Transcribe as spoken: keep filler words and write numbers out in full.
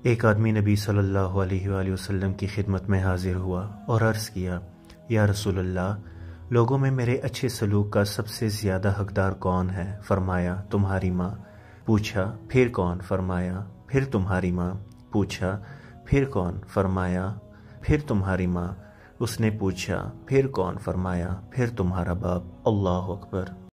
एक आदमी नबी सल्लल्लाहु अलैहि वसल्लम की खिदमत में हाजिर हुआ और अर्ज़ किया, या रसूलल्लाह, लोगों में मेरे अच्छे सलूक का सबसे ज़्यादा हकदार कौन है? फरमाया, तुम्हारी माँ। पूछा, फिर कौन? फरमाया, फिर तुम्हारी माँ। पूछा, फिर कौन? फरमाया, फिर तुम्हारी माँ। उसने पूछा, फिर कौन? फरमाया, फिर तुम्हारा बाप। अल्लाह अकबर।